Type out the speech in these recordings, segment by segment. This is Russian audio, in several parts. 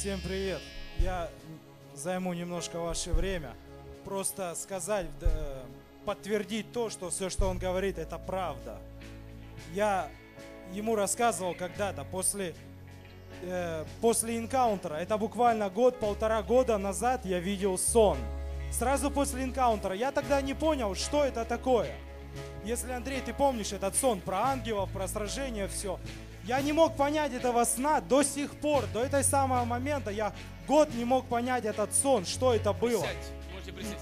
Всем привет! Я займу немножко ваше время. Просто сказать, подтвердить то, что все, что он говорит, это правда. Я ему рассказывал когда-то, после энкаунтера, это буквально полтора года назад я видел сон. Сразу после энкаунтера. Я тогда не понял, что это такое. Если, Андрей, ты помнишь этот сон про ангелов, про сражение, все. Я не мог понять этого сна до сих пор, до этого самого момента. Я год не мог понять этот сон, что это было. Присядьте, можете присесть.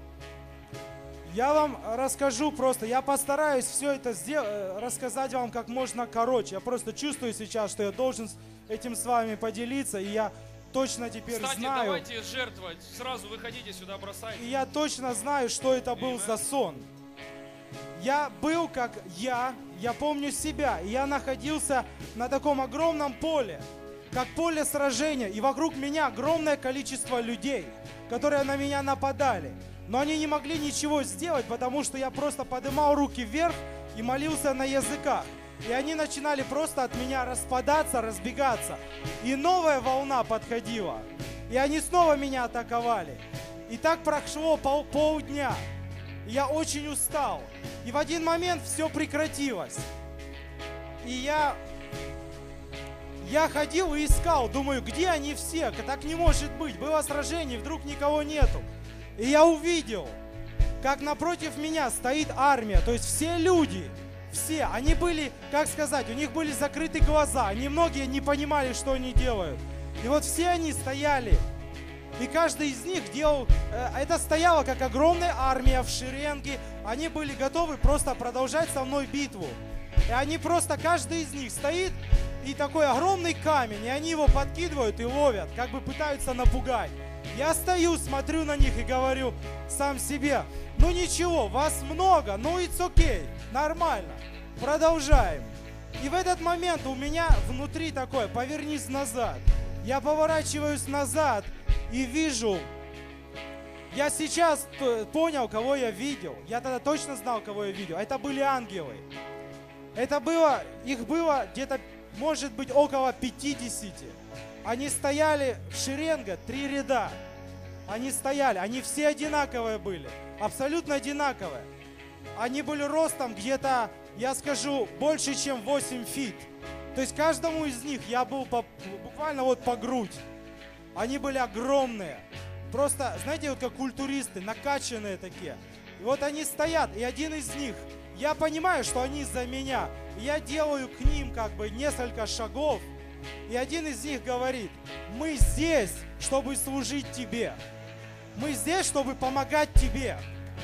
Я вам расскажу просто, я постараюсь все это рассказать вам как можно короче. Я просто чувствую сейчас, что я должен этим с вами поделиться, и я точно теперь Кстати, знаю. давайте жертвовать. Сразу выходите сюда, бросайте. И я точно знаю, что это был за сон. Я был как я помню себя, и я находился на таком огромном поле, как поле сражения, и вокруг меня огромное количество людей, которые на меня нападали. Но они не могли ничего сделать, потому что я просто поднимал руки вверх и молился на языках. И они начинали просто от меня распадаться, разбегаться. И новая волна подходила, и они снова меня атаковали. И так прошло полдня. Я очень устал. И в один момент все прекратилось. И я ходил и искал, думаю, где они все? Так не может быть. Было сражение, вдруг никого нету. И я увидел, как напротив меня стоит армия. То есть все люди, все, они были, как сказать, у них были закрыты глаза. Они многие не понимали, что они делают. И вот все они стояли. И каждый из них делал, это стояло как огромная армия в шеренге. Они были готовы просто продолжать со мной битву. И они просто, каждый из них стоит, и такой огромный камень, и они его подкидывают и ловят, как бы пытаются напугать. Я стою, смотрю на них и говорю сам себе, ну ничего, вас много, ну it's okay, нормально, продолжаем. И в этот момент у меня внутри такое, повернись назад. Я поворачиваюсь назад и вижу, я сейчас понял, кого я видел. Я тогда точно знал, кого я видел. Это были ангелы. Их было где-то, может быть, около 50. Они стояли в шеренге, 3 ряда. Они стояли, они все одинаковые были, абсолютно одинаковые. Они были ростом где-то, я скажу, больше, чем 8 фит. То есть каждому из них я был буквально вот по грудь. Они были огромные. Просто, знаете, вот как культуристы, накачанные такие. И вот они стоят, и один из них, я понимаю, что они за меня. И я делаю к ним как бы несколько шагов. И один из них говорит, мы здесь, чтобы служить тебе. Мы здесь, чтобы помогать тебе.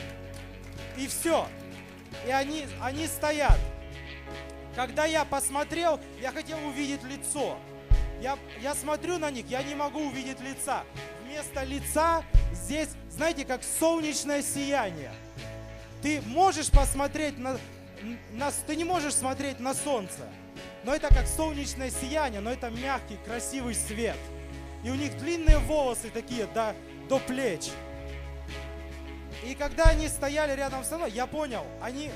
И все. И они стоят. Когда я посмотрел, я хотел увидеть лицо. Я смотрю на них, я не могу увидеть лица. Вместо лица здесь, знаете, как солнечное сияние. Ты можешь посмотреть ты не можешь смотреть на солнце. Но это как солнечное сияние, но это мягкий, красивый свет. И у них длинные волосы такие до плеч. И когда они стояли рядом со мной, я понял, они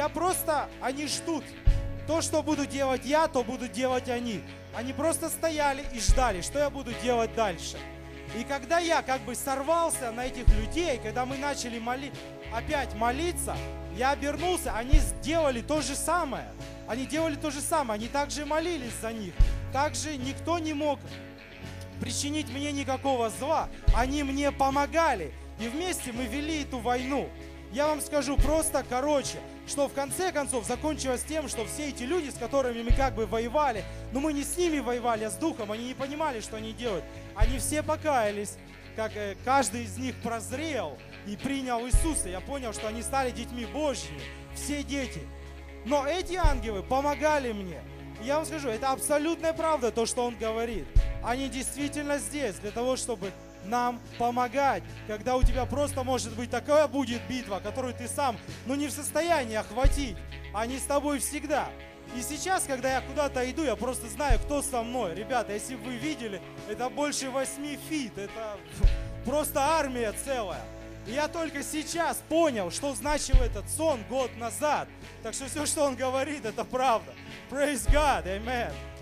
ждут. То, что буду делать я, то будут делать они. Они просто стояли и ждали, что я буду делать дальше. И когда я как бы сорвался на этих людей, когда мы начали опять молиться, я обернулся, они сделали то же самое. Они делали то же самое, они также молились за них. Также никто не мог причинить мне никакого зла. Они мне помогали. И вместе мы вели эту войну. Я вам скажу просто короче, что в конце концов закончилось тем, что все эти люди, с которыми мы как бы воевали, но мы не с ними воевали, а с духом, они не понимали, что они делают. Они все покаялись, как каждый из них прозрел и принял Иисуса. Я понял, что они стали детьми Божьими, все дети. Но эти ангелы помогали мне. И я вам скажу, это абсолютная правда, то, что он говорит. Они действительно здесь для того, чтобы нам помогать, когда у тебя просто может быть такая будет битва, которую ты сам, не в состоянии охватить. Они с тобой всегда. И сейчас, когда я куда-то иду, я просто знаю, кто со мной. Ребята, если бы вы видели, это больше 8 фит, это просто армия целая. И я только сейчас понял, что значил этот сон год назад. Так что все, что он говорит, это правда. Praise God, amen.